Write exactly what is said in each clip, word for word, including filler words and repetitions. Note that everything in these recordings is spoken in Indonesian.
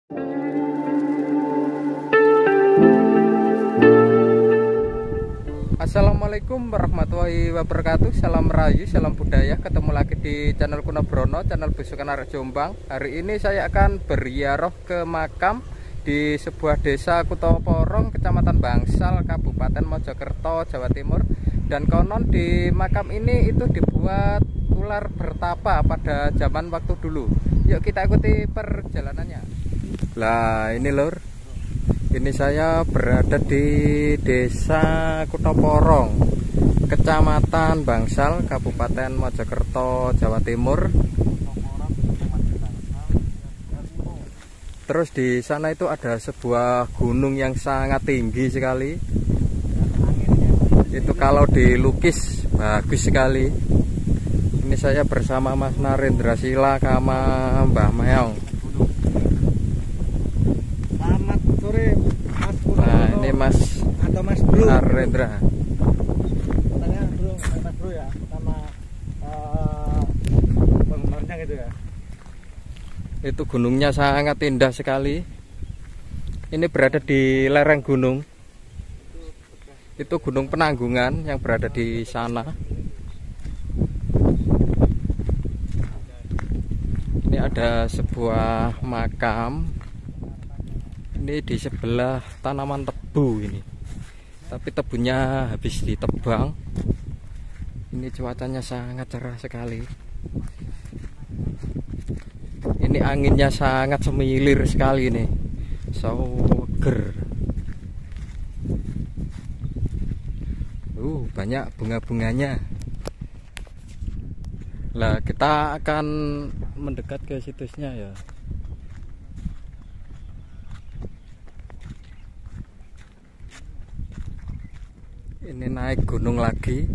Assalamualaikum warahmatullahi wabarakatuh. Salam rayu, salam budaya. Ketemu lagi di channel Kuno Brono, channel Besukan Arah Jombang. Hari ini saya akan berziarah ke makam di sebuah desa Kutoporong, Kecamatan Bangsal, Kabupaten Mojokerto, Jawa Timur. Dan konon di makam ini itu dibuat ular bertapa pada zaman waktu dulu. Yuk kita ikuti perjalanannya. Lah ini lur, ini saya berada di desa Kutoporong, Kecamatan Bangsal, Kabupaten Mojokerto, Jawa Timur. Terus di sana itu ada sebuah gunung yang sangat tinggi sekali. Itu kalau dilukis bagus sekali. Ini saya bersama Mas Narendra Sila sama Mbah Meong. Selamat sore Mas Purno. Nah ini Mas atau Mas Bro Narendra. Katanya Bro, Mas Bro ya, sama uh, penggemarnya gitu ya. Itu gunungnya sangat indah sekali. Ini berada di lereng gunung. Itu Gunung Penanggungan yang berada di sana. Ini ada sebuah makam. Ini di sebelah tanaman tebu ini. Tapi tebunya habis ditebang. Ini cuacanya sangat cerah sekali. Ini anginnya sangat semilir sekali nih. Seger. Uh, banyak bunga-bunganya. Lah kita akan mendekat ke situsnya ya. Ini naik gunung lagi.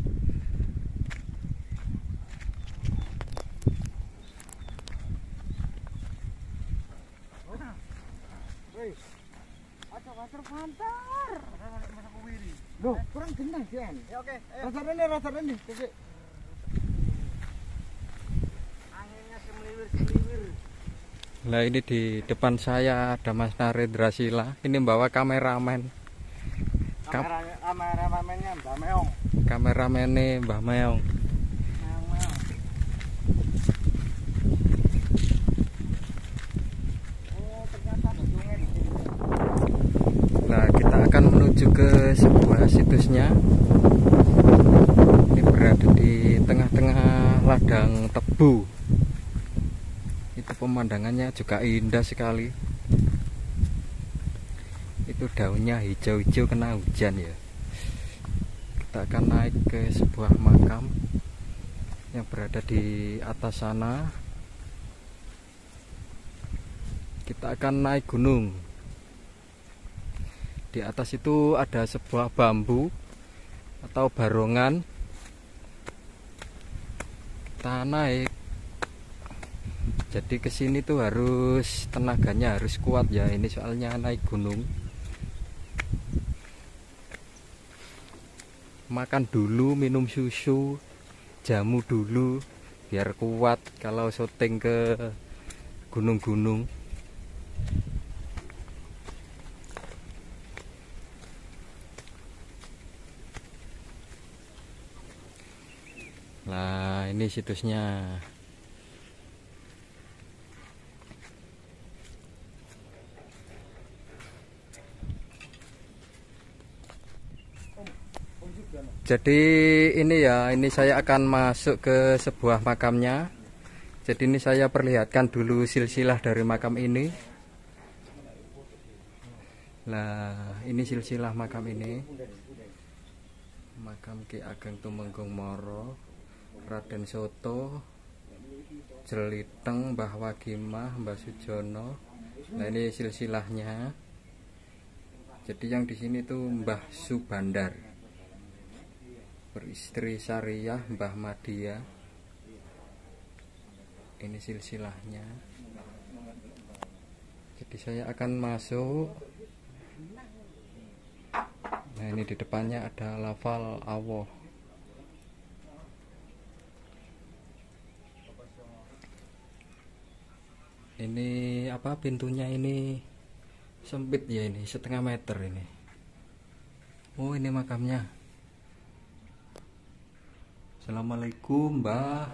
Loh, kurang genah Jan. Ya oke, rasa rene rasa rene. Oke. Anginnya semeliwir-semeliwir. Nah ini di depan saya ada Mas Narendra Sila. Ini bawa kameramen. Kamera kameramennya Mbak Meong. Kameramennya Mbah Meong. Meong. Oh, ternyata ada sungai di sini. Nah kita akan menuju ke sebuah situsnya. Ini berada di tengah-tengah ladang tebu. Itu pemandangannya juga indah sekali. Itu daunnya hijau-hijau kena hujan ya. Kita akan naik ke sebuah makam yang berada di atas sana. Kita akan naik gunung. Di atas itu ada sebuah bambu atau barongan. Kita naik. Jadi kesini tuh harus tenaganya harus kuat ya. Ini soalnya naik gunung. Makan dulu, minum susu, jamu dulu biar kuat kalau syuting ke gunung-gunung. Nah ini situsnya. Jadi ini ya, ini saya akan masuk ke sebuah makamnya. Jadi ini saya perlihatkan dulu silsilah dari makam ini. Nah ini silsilah makam ini. Makam Ki Ageng Tumenggung Moro, Raden Soto, Jeliteng, Mbah Wagimah, Mbah Sujono. Nah ini silsilahnya. Jadi yang di sini tuh Mbah Subandar, beristri Syariah, Mbah Madia. Ini silsilahnya. Jadi saya akan masuk. Nah ini di depannya ada lafal Allah. Ini apa, pintunya ini sempit ya, ini setengah meter ini. Oh, ini makamnya. Assalamualaikum, Mbah.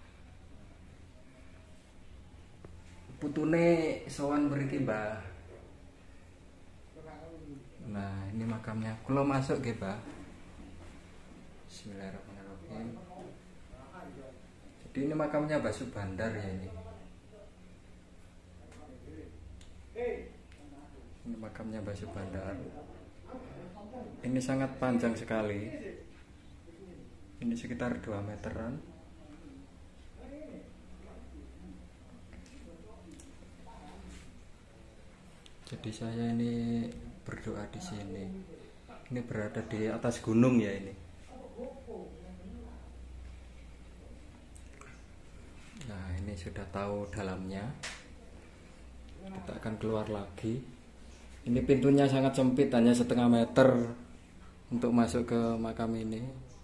Putune sowan mriki, Mbah. Nah, ini makamnya. Kula masuk nggih, Mbah. Bismillahirrahmanirrahim. Jadi ini makamnya Mbah Subandar ya ini. Ini makamnya Mbah Subandar. Ini sangat panjang sekali. Ini sekitar dua meteran. Jadi saya ini berdoa di sini. Ini berada di atas gunung ya ini. Nah, ini sudah tahu dalamnya. Kita akan keluar lagi. Ini pintunya sangat sempit, hanya setengah meter untuk masuk ke makam ini.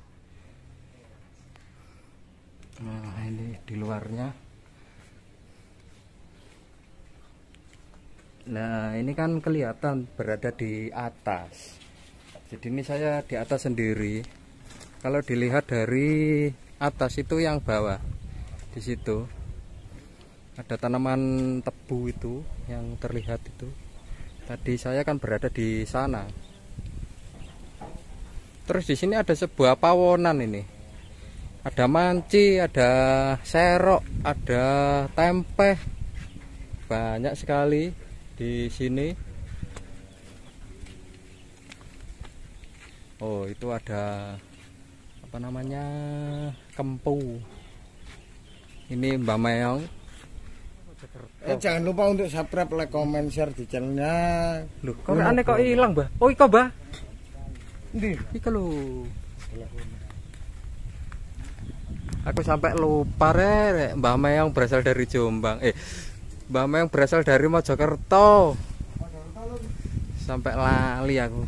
Nah, ini di luarnya. Nah, ini kan kelihatan berada di atas. Jadi ini saya di atas sendiri. Kalau dilihat dari atas itu yang bawah, di situ ada tanaman tebu itu yang terlihat itu. Tadi saya kan berada di sana. Terus di sini ada sebuah pawonan ini. Ada manci, ada serok, ada tempe. Banyak sekali di sini. Oh, itu ada apa namanya? Kempu. Ini Mbak Meong. Eh, jangan lupa untuk subscribe, like, comment, share di channelnya. Loh, kok aneh kok hilang, Mbah? Oh, iko, Mbah. Ndi? Iko lho. Aku sampai lupa rek, Mbah Meong berasal dari Jombang. Eh, Mbah Meong berasal dari Mojokerto. Sampai lali aku.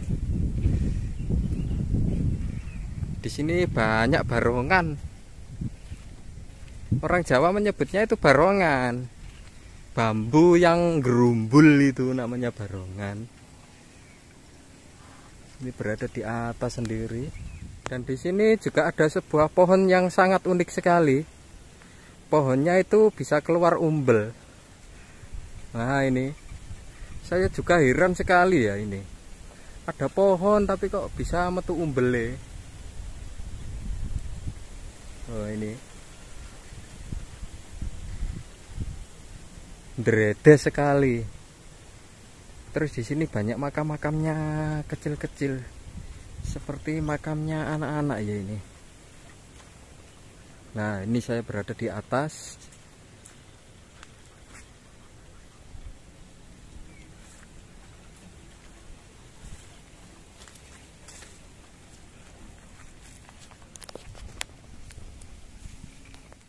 Di sini banyak barongan. Orang Jawa menyebutnya itu barongan. Bambu yang gerumbul itu namanya barongan. Ini berada di atas sendiri. Dan di sini juga ada sebuah pohon yang sangat unik sekali. Pohonnya itu bisa keluar umbel. Nah, ini saya juga heran sekali ya ini. Ada pohon tapi kok bisa metu umbele. Oh, ini drede sekali. Terus di sini banyak makam-makamnya kecil-kecil, seperti makamnya anak-anak ya ini. Nah, ini saya berada di atas.